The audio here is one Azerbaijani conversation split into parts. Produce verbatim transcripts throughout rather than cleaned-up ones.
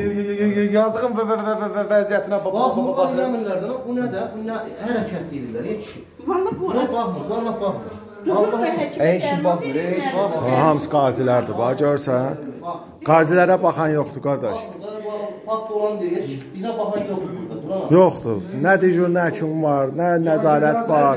yazığın vəziyyətinə bax. Baxmır, inanmırlar da. Bu nə də? Bu nə hərəkət deyirlər, kişi. Vallahi bu. Baxmır, vallahi baxmır. Ey şimdi baxmır, ey baxmır. Hamısı qazilərdir, bax görsən. Qazilərə baxan yoxdur, qardaş. Fakt olan deyir, bizə baxan yoxdur burada. Yoxdur. Nə dijur, nə kim var, nə nəzarət var.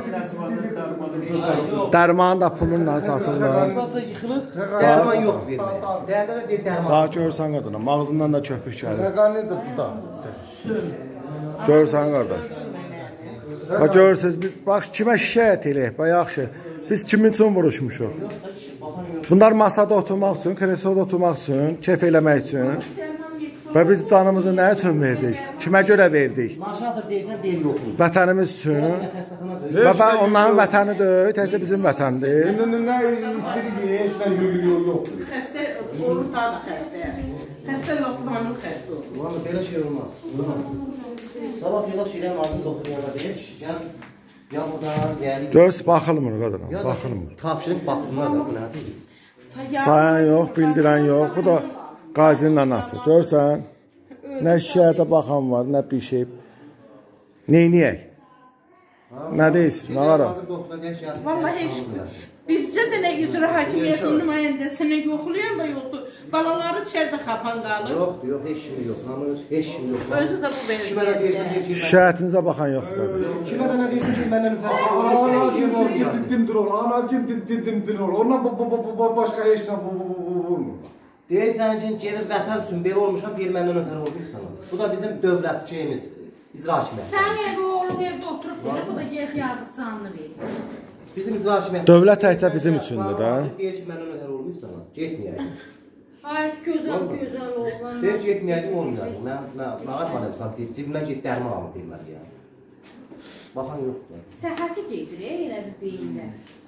Dərman da pulla satırlar. Baxsa yıxılıb, dərman yoxdur verməyə. Dərdə də deyir dərman. Bax görsən qadına, mağazından da köpük gəlir. Səqanidir bu da. Görsən qardaş. Bax görürsünüz, biz bax kimə şikayət eləyək, bax yaxşı. Biz kimin üçün vuruşmuşuq? Bunlar masada oturmaq üçün, kresoda oturmaq üçün, keyf eləmək üçün. Və biz canımızı nə üçün verdik? Kimə görə verdik? Maşadır deyirsən, deyir yoxdur. Vətənimiz üçün. Və ben onların vətəni deyil, təcə bizim vətəndir. Nə istədik, heç nə yoxdur. Xəstə olur, daha da xəstə. Xəstə yoxdur, hanım xəstə olur. Valla belə şey olmaz. Sabah yılaq şeylərin ağzını doktorlarına deyir, gəl, ya buradan, gəl. Görürsün, baxılmır qadına, baxılmır. Tapşırıq baxsınlar da, bu nədir? Sayan yox, bildirən yox. Bu da qazinin anası. Görsən, nə şikayətə baxan var, nə bir şey. Neyniyək? Nə deyirsiniz, nə qaram? Vallahi heç bizcə də nə icra hakimiyyətinin nümayəndəsinə yoxlayan da yoxdur. Balaları içəridə xapan qalır. Yoxdur, yox, heç kimi yox, namır, heç kimi yox. Özü də bu belə. Kimə nə deyirsən, deyir ki, Şikayətinizə baxan yoxdur. kimə də nə deyirsən ki, məndən Aa, dimdir ol, amal dimdir ol. Ondan başqa heç nə vurmur. Deyirsən ki, gedib vətən üçün belə olmuşam, deyir məndən ötəri olmuşsan. Bu da bizim dövlət şeyimiz, icra hakimiyyəti. Sənin evi oğlum evdə oturub deyir, bu da gəx yazıq canını verir. Bizim icra hakimiyyəti. Dövlət təkcə bizim üçündür da. Deyir ki, məndən ötəri olmuşsan, getməyəyim. Hayır, gözəl, gözəl oğlan. Deyir ki, getməyəyim olmayacaq. Mən nə armadımsan, deyir, cibimdən get dərman alıb deyirlər yəni. Baxan yoxdur. Səhhəti gedir, elə bir beyinlə.